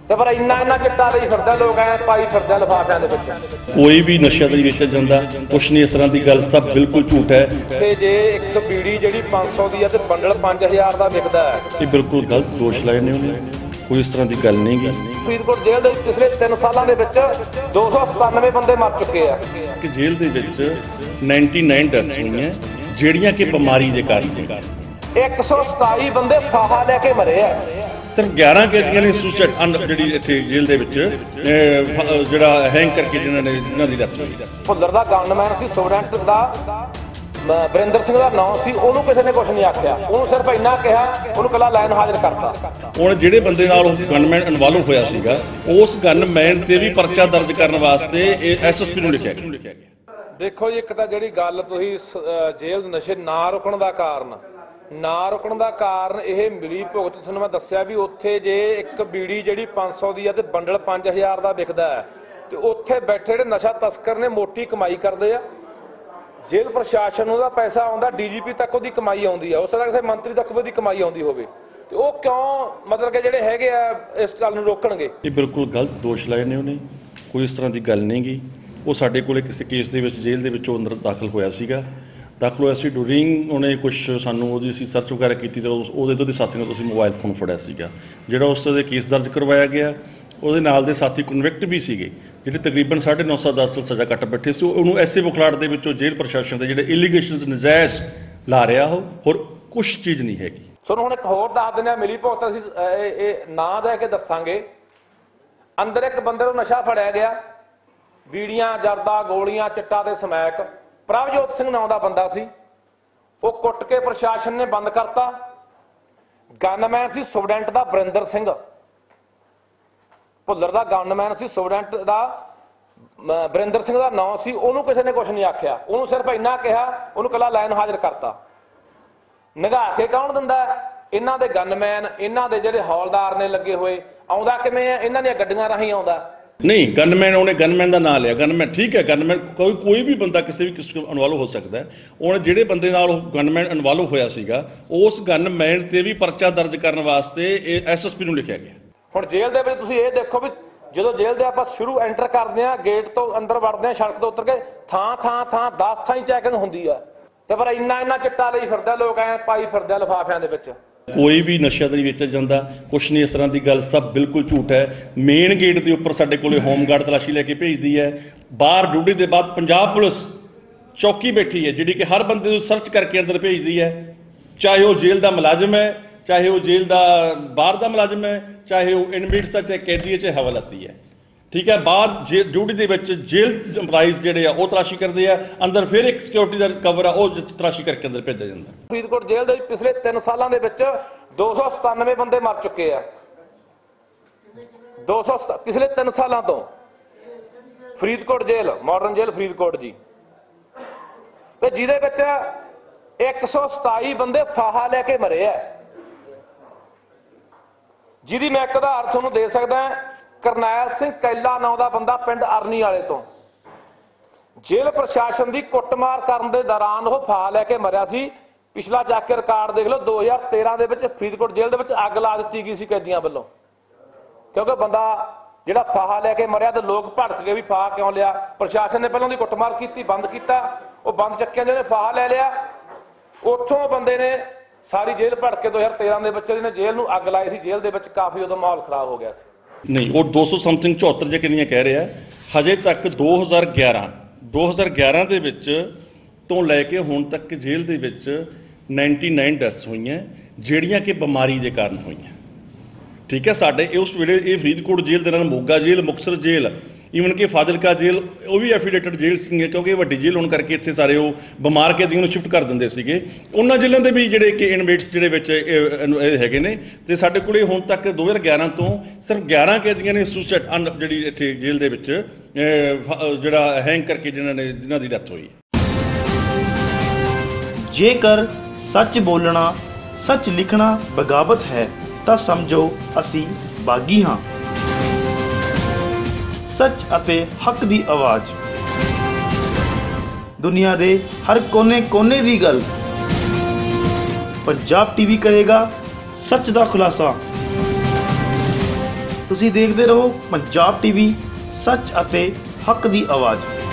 ਤੇ ਪਰ ਇੰਨਾ ਚਿੱਟਾ ਲਈ ਫਿਰਦਾ ਲੋਕ ਐ ਪਾਈ ਫਿਰਦੇ ਲਿਫਾਫਿਆਂ ਦੇ ਵਿੱਚ। ਕੋਈ ਵੀ ਨਸ਼ਾ ਨਹੀਂ ਵੇਚਿਆ ਜਾਂਦਾ, ਕੁਛ ਨਹੀਂ ਇਸ ਤਰ੍ਹਾਂ ਦੀ ਗੱਲ, ਸਭ ਬਿਲਕੁਲ ਝੂਠ ਹੈ। ਤੇ ਜੇ ਇੱਕ ਬੀੜੀ ਜਿਹੜੀ 500 ਦੀ ਹੈ ਤੇ ਬੰਡਲ 5000 ਦਾ ਵਿਕਦਾ ਹੈ, ਇਹ ਬਿਲਕੁਲ ਗਲਤ ਦੋਸ਼ ਲਾਏ ਨੇ ਉਹਨੇ, ਕੋਈ ਇਸ ਤਰ੍ਹਾਂ ਦੀ ਗੱਲ ਨਹੀਂ ਗੀ। ਫਰੀਦਕੋਟ ਜੇਲ੍ਹ ਦੇ ਪਿਛਲੇ 3 ਸਾਲਾਂ ਦੇ ਵਿੱਚ 297 ਬੰਦੇ ਮਰ ਚੁੱਕੇ ਆ ਕਿ ਜੇਲ੍ਹ ਦੇ ਵਿੱਚ 99 ਡੈਥਸ ਹੋਈਆਂ ਜਿਹੜੀਆਂ ਕਿ ਬਿਮਾਰੀ ਦੇ ਕਾਰਨ। 127 ਬੰਦੇ ਫਾਹਾ ਲੈ ਕੇ ਮਰੇ ਆ। ਸਿਰਫ 11 ਕੇਸੀਆਂ ਨੇ ਸੁਸਾਈਡ ਜਿਹੜੀ ਇੱਥੇ ਜੇਲ੍ਹ ਦੇ ਵਿੱਚ ਜਿਹੜਾ ਹੈਂਗ ਕਰਕੇ ਜਿਨ੍ਹਾਂ ਦੀ ਡੈਥ ਹੋਈ। ਭੁੱਲਰ ਦਾ ਗਨਮੈਨ ਸੀ, ਸਟੂਡੈਂਟ ਦਾ ਵਰਿੰਦਰ ਸਿੰਘ ਦਾ ਨਾਮ ਸੀ, ਉਹਨੂੰ ਕਿਸੇ ਨੇ ਕੁਝ ਨਹੀਂ ਆਖਿਆ, ਉਹਨੂੰ ਸਿਰਫ ਇੰਨਾ ਕਿਹਾ, ਉਹਨੂੰ ਕੱਲਾ ਲਾਈਨ ਹਾਜ਼ਰ ਕਰਤਾ। ਹੁਣ ਜਿਹੜੇ ਬੰਦੇ ਨਾਲ ਉਹ ਗਨਮੈਨ ਇਨਵੋਲਵ ਹੋਇਆ ਸੀਗਾ, ਉਸ ਗਨਮੈਨ ਤੇ ਵੀ ਪਰਚਾ ਦਰਜ ਕਰਨ ਵਾਸਤੇ ਐਸਐਸਪੀ ਨੂੰ ਲਿਖਿਆ ਗਿਆ। ਦੇਖੋ ਜੀ, ਇੱਕ ਤਾਂ ਜਿਹੜੀ ਗੱਲ ਤੁਸੀਂ ਜੇਲ੍ਹ ਨਸ਼ੇ ਨਾ ਰੁਕਣ ਦਾ ਕਾਰਨ ਇਹ ਮਿਲੀ ਭੁਗਤ ਤੁਹਾਨੂੰ ਮੈਂ ਦੱਸਿਆ ਵੀ ਉੱਥੇ ਜੇ ਇੱਕ ਬੀੜੀ ਜਿਹੜੀ 500 ਦੀ ਹੈ ਤੇ ਬੰਡਲ 5000 ਦਾ ਵਿਕਦਾ ਹੈ, ਤੇ ਉੱਥੇ ਬੈਠੇ ਜਿਹੜੇ ਨਸ਼ਾ ਤਸਕਰ ਨੇ ਮੋਟੀ ਕਮਾਈ ਕਰਦੇ ਆ। ਜੇਲ੍ਹ ਪ੍ਰਸ਼ਾਸਨ ਨੂੰ ਉਹਦਾ ਪੈਸਾ ਆਉਂਦਾ, ਡੀਜੀਪੀ ਤੱਕ ਉਹਦੀ ਕਮਾਈ ਆਉਂਦੀ ਆ, ਉਸ ਤਰ੍ਹਾਂ ਕਿਸੇ ਮੰਤਰੀ ਤੱਕ ਉਹਦੀ ਕਮਾਈ ਆਉਂਦੀ ਹੋਵੇ, ਤੇ ਉਹ ਕਿਉਂ ਮਤਲਬ ਕਿ ਜਿਹੜੇ ਹੈਗੇ ਆ ਇਸ ਗੱਲ ਨੂੰ ਰੋਕਣਗੇ? ਇਹ ਬਿਲਕੁਲ ਗਲਤ ਦੋਸ਼ ਲਾਏ ਨੇ ਉਹਨੇ, ਕੋਈ ਇਸ ਤਰ੍ਹਾਂ ਦੀ ਗੱਲ ਨਹੀਂ ਗੀ। ਉਹ ਸਾਡੇ ਕੋਲੇ ਕਿਸੇ ਕੇਸ ਦੇ ਵਿੱਚ ਜੇਲ੍ਹ ਦੇ ਵਿੱਚੋਂ ਅੰਦਰ ਦਾਖਲ ਹੋਇਆ ਸੀ। ਡੂਰਿੰਗ ਉਹਨੇ ਕੁਛ ਸਾਨੂੰ ਉਹਦੀ ਅਸੀਂ ਸਰਚ ਵਗੈਰਾ ਕੀਤੀ ਤਾਂ ਉਹਦੇ ਸਾਥੀ ਨੂੰ ਤੁਸੀਂ ਮੋਬਾਈਲ ਫੋਨ ਫੜਿਆ ਸੀਗਾ, ਜਿਹੜਾ ਉਸ ਦੇ ਕੇਸ ਦਰਜ ਕਰਵਾਇਆ ਗਿਆ। ਉਹਦੇ ਨਾਲ ਦੇ ਸਾਥੀ ਕਨਵਿਕਟ ਵੀ ਸੀਗੇ, ਜਿਹੜੇ ਤਕਰੀਬਨ 9.5 ਸਾਲ 10 ਸਾਲ ਸਜ਼ਾ ਕੱਟ ਬੈਠੇ ਸੀ। ਉਹਨੂੰ ਐਸੇ ਬੁਖਲਾੜ ਦੇ ਵਿੱਚੋਂ ਜੇਲ੍ਹ ਪ੍ਰਸ਼ਾਸਨ ਦੇ ਜਿਹੜੇ ਇਲੀਗੇਸ਼ਨਸ ਨਜਾਇਜ਼ ਲਾ ਰਿਹਾ, ਉਹ ਹੋਰ ਕੁਛ ਚੀਜ਼ ਨਹੀਂ ਹੈਗੀ। ਤੁਹਾਨੂੰ ਹੁਣ ਇੱਕ ਹੋਰ ਦੱਸ ਦਿੰਦੇ ਆ, ਮਿਲੀ ਭੁਗਤ ਅਸੀਂ ਇਹ ਨਾਂ ਦੇ ਕੇ ਦੱਸਾਂਗੇ। ਅੰਦਰ ਇੱਕ ਬੰਦੇ ਨੂੰ ਨਸ਼ਾ ਫੜਿਆ ਗਿਆ, ਬੀੜੀਆਂ, ਜਰਦਾ, ਗੋਲੀਆਂ, ਚਿੱਟਾ ਤੇ ਸਮੈਕ। ਪ੍ਰਭਜੋਤ ਸਿੰਘ ਨਾਂ ਦਾ ਬੰਦਾ ਸੀ, ਉਹ ਕੁੱਟ ਕੇ ਪ੍ਰਸ਼ਾਸਨ ਨੇ ਬੰਦ ਕਰਤਾ। ਗਨਮੈਨ ਸੀ ਸਟੂਡੈਂਟ ਦਾ ਵਰਿੰਦਰ ਸਿੰਘ, ਭੁੱਲਰ ਦਾ ਗਨਮੈਨ ਸੀ, ਸਟੂਡੈਂਟ ਦਾ ਵਰਿੰਦਰ ਸਿੰਘ ਦਾ ਨਾਮ ਸੀ, ਉਹਨੂੰ ਕਿਸੇ ਨੇ ਕੁਝ ਨਹੀਂ ਆਖਿਆ, ਉਹਨੂੰ ਸਿਰਫ ਇੰਨਾ ਕਿਹਾ, ਉਹਨੂੰ ਕੱਲਾ ਲਾਈਨ ਹਾਜ਼ਰ ਕਰਤਾ। ਨਿਗਾਹ ਕੇ ਕੌਣ ਦਿੰਦਾ? ਇਹਨਾਂ ਦੇ ਗਨਮੈਨ, ਇਹਨਾਂ ਦੇ ਜਿਹੜੇ ਹੌਲਦਾਰ ਨੇ ਲੱਗੇ ਹੋਏ। ਆਉਂਦਾ ਕਿਵੇਂ ਆ? ਇਹਨਾਂ ਦੀਆਂ ਗੱਡੀਆਂ ਰਾਹੀਂ ਆਉਂਦਾ। ਨਹੀਂ, ਗਨਮੈਨ, ਉਹਨੇ ਗਨਮੈਨ ਦਾ ਨਾਂ ਲਿਆ। ਗਨਮੈਨ ਠੀਕ ਹੈ, ਗਨਮੈਨ ਕੋਈ ਵੀ ਬੰਦਾ ਕਿਸੇ ਵੀ ਕਿਸ ਨੂੰ ਇਨਵੋਲਵ ਹੋ ਸਕਦਾ ਹੈ। ਹੁਣ ਜਿਹੜੇ ਬੰਦੇ ਨਾਲ ਉਹ ਗਨਮੈਨ ਇਨਵੋਲਵ ਹੋਇਆ ਸੀਗਾ, ਉਸ ਗਨਮੈਨ ਤੇ ਵੀ ਪਰਚਾ ਦਰਜ ਕਰਨ ਵਾਸਤੇ ਐਸਐਸਪੀ ਨੂੰ ਲਿਖਿਆ ਗਿਆ। ਹੁਣ ਜੇਲ੍ਹ ਦੇ ਵਿੱਚ ਤੁਸੀਂ ਇਹ ਦੇਖੋ ਵੀ ਜਦੋਂ ਜੇਲ੍ਹ ਦੇ ਆਪਾਂ ਸ਼ੁਰੂ ਐਂਟਰ ਕਰਦੇ ਆ, ਗੇਟ ਤੋਂ ਅੰਦਰ ਵੜਦੇ ਆ, ਸੜਕ ਤੋਂ ਉਤਰ ਕੇ ਥਾਂ 10 ਥਾਂ ਹੀ ਚੈਕਿੰਗ ਹੁੰਦੀ ਆ, ਤੇ ਪਰ ਇੰਨਾ ਚਿੱਟਾ ਲਈ ਫਿਰਦਾ ਲੋਕ ਐ ਪਾਈ ਫਿਰਦੇ ਲਿਫਾਫਿਆਂ ਦੇ ਵਿੱਚ। ਕੋਈ ਵੀ ਨਸ਼ਾ ਨਹੀਂ ਵੇਚਿਆ ਜਾਂਦਾ, ਕੁਛ ਨਹੀਂ ਇਸ ਤਰ੍ਹਾਂ ਦੀ ਗੱਲ, ਸਭ ਬਿਲਕੁਲ ਝੂਠ ਹੈ। ਮੇਨ ਗੇਟ ਦੇ ਉੱਪਰ ਸਾਡੇ ਕੋਲੇ ਹੋਮਗਾਰਡ ਤਲਾਸ਼ੀ ਲੈ ਕੇ ਭੇਜਦੀ ਹੈ। ਬਾਹਰ ਡਿਊਟੀ ਦੇ ਬਾਅਦ ਪੰਜਾਬ ਪੁਲਿਸ ਚੌਕੀ ਬੈਠੀ ਹੈ, ਜਿਹੜੀ ਕਿ ਹਰ ਬੰਦੇ ਨੂੰ ਸਰਚ ਕਰਕੇ ਅੰਦਰ ਭੇਜਦੀ ਹੈ, ਚਾਹੇ ਉਹ ਜੇਲ੍ਹ ਦਾ ਮੁਲਾਜ਼ਮ ਹੈ, ਚਾਹੇ ਉਹ ਜੇਲ੍ਹ ਦਾ ਬਾਹਰ ਦਾ ਮੁਲਾਜ਼ਮ ਹੈ, ਚਾਹੇ ਉਹ ਇਨਮੇਟਸ ਦਾ, ਚਾਹੇ ਕੈਦੀ ਹੈ, ਚਾਹੇ ਹਵਾਲਾਤੀ ਹੈ। ਠੀਕ ਹੈ, ਬਾਹਰ ਡਿਊਟੀ ਦੇ ਵਿੱਚ ਜੇਲ੍ਹ ਇੰਪਲਾਈਜ਼ ਜਿਹੜੇ ਆ ਉਹ ਤਲਾਸ਼ੀ ਕਰਦੇ ਆ, ਅੰਦਰ ਫਿਰ ਇੱਕ ਸਿਕਿਉਰਿਟੀ ਦਾ ਕਵਰ ਆ, ਉਹ ਤਲਾਸ਼ੀ ਕਰਕੇ ਅੰਦਰ ਭੇਜਿਆ ਜਾਂਦਾ। ਫਰੀਦਕੋਟ ਜੇਲ੍ਹ ਦੇ ਵਿੱਚ ਪਿਛਲੇ 3 ਸਾਲਾਂ ਦੇ ਵਿੱਚ 297 ਬੰਦੇ ਮਰ ਚੁੱਕੇ ਆ। ਪਿਛਲੇ 3 ਸਾਲਾਂ ਤੋਂ ਫਰੀਦਕੋਟ ਜੇਲ੍ਹ, ਮਾਡਰਨ ਜੇਲ੍ਹ ਫਰੀਦਕੋਟ ਜੀ, ਤੇ ਜਿਹਦੇ ਵਿੱਚ 127 ਬੰਦੇ ਫਾਹਾ ਲੈ ਕੇ ਮਰੇ ਆ, ਜਿਹਦੀ ਮੈਂ ਇੱਕ ਉਦਾਹਰਨ ਤੁਹਾਨੂੰ ਦੇ ਸਕਦਾ। ਕਰਨੈਲ ਸਿੰਘ ਕੈਲਾ ਨਾਂ ਦਾ ਬੰਦਾ ਪਿੰਡ ਅਰਨੀ ਵਾਲੇ ਤੋਂ, ਜੇਲ੍ਹ ਪ੍ਰਸ਼ਾਸਨ ਦੀ ਕੁੱਟਮਾਰ ਕਰਨ ਦੇ ਦੌਰਾਨ ਉਹ ਫਾਹਾ ਲੈ ਕੇ ਮਰਿਆ ਸੀ। ਪਿਛਲਾ ਚੱਕ ਕੇ ਰਿਕਾਰਡ ਦੇਖ ਲਓ, 2013 ਦੇ ਵਿੱਚ ਫਰੀਦਕੋਟ ਜੇਲ੍ਹ ਦੇ ਵਿੱਚ ਅੱਗ ਲਾ ਦਿੱਤੀ ਗਈ ਸੀ ਕੈਦੀਆਂ ਵੱਲੋਂ, ਕਿਉਂਕਿ ਬੰਦਾ ਜਿਹੜਾ ਫਾਹਾ ਲੈ ਕੇ ਮਰਿਆ ਤੇ ਲੋਕ ਭੜਕ ਗਏ ਵੀ ਫਾਹਾ ਕਿਉਂ ਲਿਆ। ਪ੍ਰਸ਼ਾਸਨ ਨੇ ਪਹਿਲਾਂ ਉਹਦੀ ਕੁੱਟਮਾਰ ਕੀਤੀ, ਬੰਦ ਕੀਤਾ, ਉਹ ਬੰਦ ਚੱਕਿਆ, ਜਿਹਨੇ ਫਾਹਾ ਲੈ ਲਿਆ। ਉੱਥੋਂ ਬੰਦੇ ਨੇ ਸਾਰੀ ਜੇਲ੍ਹ ਭੜਕ ਕੇ 2013 ਦੇ ਵਿੱਚ ਜਿਹਨੇ ਜੇਲ੍ਹ ਨੂੰ ਅੱਗ ਲਾਈ ਸੀ। ਜੇਲ੍ਹ ਦੇ ਵਿੱਚ ਕਾਫੀ ਉਦੋਂ ਮਾਹੌਲ ਖਰਾਬ ਹੋ ਗਿਆ ਸੀ। ਨਹੀਂ, ਉਹ 200 ਸਮਥਿੰਗ 74 ਜੇ ਕਿੰਨੀਆਂ ਕਹਿ ਰਿਹਾ, ਹਜੇ ਤੱਕ 2011 ਦੇ ਵਿੱਚ ਤੋਂ ਲੈ ਕੇ ਹੁਣ ਤੱਕ ਜੇਲ੍ਹ ਦੇ ਵਿੱਚ 99 ਡੈਥਸ ਹੋਈਆਂ ਜਿਹੜੀਆਂ ਕਿ ਬਿਮਾਰੀ ਦੇ ਕਾਰਨ ਹੋਈਆਂ। ਠੀਕ ਹੈ, ਸਾਡੇ ਉਸ ਵੇਲੇ ਇਹ ਫਰੀਦਕੋਟ ਜੇਲ੍ਹ ਦੇ ਨਾਲ ਮੋਗਾ ਜੇਲ੍ਹ, ਮੁਕਤਸਰ ਜੇਲ੍ਹ, ਈਵਨ ਕਿ ਫਾਜ਼ਿਲਕਾ ਜੇਲ੍ਹ, ਉਹ ਵੀ ਐਫੀਲੇਟਡ ਜੇਲ੍ਹ ਸੀਗੀਆਂ, ਕਿਉਂਕਿ ਵੱਡੀ ਜੇਲ੍ਹ ਹੋਣ ਕਰਕੇ ਇੱਥੇ ਸਾਰੇ ਉਹ ਬਿਮਾਰ ਕੈਦੀਆਂ ਨੂੰ ਸ਼ਿਫਟ ਕਰ ਦਿੰਦੇ ਸੀਗੇ। ਉਹਨਾਂ ਜੇਲ੍ਹਾਂ ਦੇ ਵੀ ਜਿਹੜੇ ਕਿ ਇਨਮੇਟਸ ਜਿਹੜੇ ਵਿੱਚ ਇਹ ਹੈਗੇ ਨੇ, ਤੇ ਸਾਡੇ ਕੋਲੇ ਹੁਣ ਤੱਕ 2011 ਤੋਂ ਸਿਰਫ 11 ਕੈਦੀਆਂ ਨੇ ਸੁਸਾਈਡ ਜਿਹੜੀ ਇੱਥੇ ਜੇਲ੍ਹ ਦੇ ਵਿੱਚ ਜਿਹੜਾ ਹੈਂਗ ਕਰਕੇ ਜਿਨ੍ਹਾਂ ਦੀ ਡੈਥ ਹੋਈ। ਜੇਕਰ ਸੱਚ ਬੋਲਣਾ, ਸੱਚ ਲਿਖਣਾ ਬਗਾਵਤ ਹੈ ਤਾਂ ਸਮਝੋ ਅਸੀਂ ਬਾਗੀ ਹਾਂ। सच अते हक दी आवाज़, दुनिया दे हर कोने कोने दी गल। पंजाब टीवी करेगा सच दा खुलासा। ਤੁਸੀਂ ਦੇਖਦੇ ਰਹੋ ਪੰਜਾਬ ਟੀਵੀ, ਸੱਚ ਅਤੇ ਹੱਕ ਦੀ ਆਵਾਜ਼।